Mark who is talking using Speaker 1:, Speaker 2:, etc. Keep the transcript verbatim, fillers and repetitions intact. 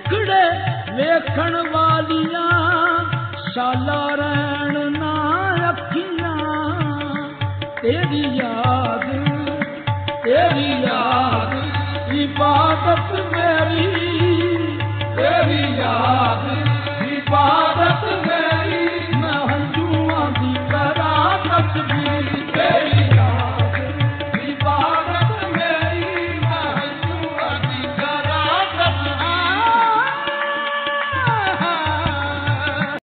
Speaker 1: दुखड़े वेखण वालियां शाला रहन ना अखियां तेरी याद